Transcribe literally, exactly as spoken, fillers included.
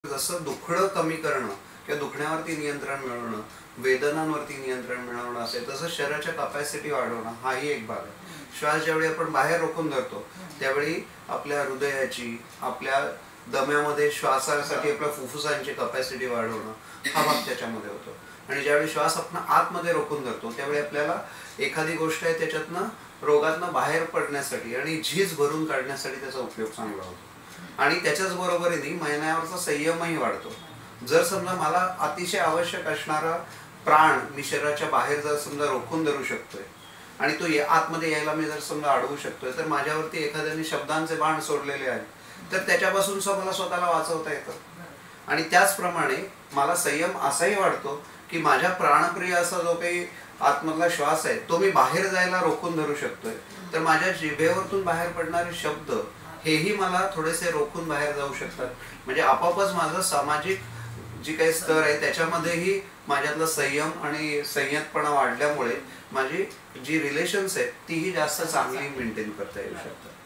जसं दुखणं कमी करणं किंवा दुखण्यावरती नियंत्रण मिळवणं, वेदनांवरती नियंत्रण मिळवणं असेल, तसं शरीराच्या कपॅसिटी वाढवणं हाही एक भाग आहे. श्वास ज्यावेळी आपण बाहेर रोखून धरतो त्यावेळी आपल्या हृदयाची, आपल्या दम्यामध्ये श्वासासाठी आपल्या फुफ्फुसांची कपॅसिटी वाढवणं हा भाग त्याच्यामध्ये होतो. आणि ज्यावेळी श्वास आपण आतमध्ये रोखून धरतो त्यावेळी आपल्याला एखादी गोष्ट आहे त्याच्यातनं रोगातनं बाहेर पडण्यासाठी आणि झीज भरून काढण्यासाठी त्याचा उपयोग चांगला होतो. आणि त्याच्याच बरोबरीने महिन्यावरचा संयमही वाढतो. जर समजा मला अतिशय आवश्यक असणारा प्राण मी शरीराच्या बाहेर जर समजा रोखून धरू शकतोय आणि तो आतमध्ये यायला मी जर समजा अडवू शकतोय, तर माझ्यावरती एखाद्याने शब्दांचे बाण सोडलेले आहेत तर त्याच्यापासून मला स्वतःला वाचवता येतं. आणि त्याचप्रमाणे मला संयम असाही वाढतो की माझ्या प्राणप्रिय असा जो काही आतमधला श्वास आहे तो मी बाहेर जायला रोखून धरू शकतोय, तर माझ्या जिभेवरतून बाहेर पडणारे शब्द हेही मला थोडेसे रोखून बाहेर जाऊ शकतात. म्हणजे आपोआपच माझं सामाजिक जी काही स्तर आहे त्याच्यामध्येही माझ्यातला संयम आणि संयतपणा वाढल्यामुळे माझी जी रिलेशन्स आहेत तीही जास्त चांगली मेंटेन करता येऊ शकतात.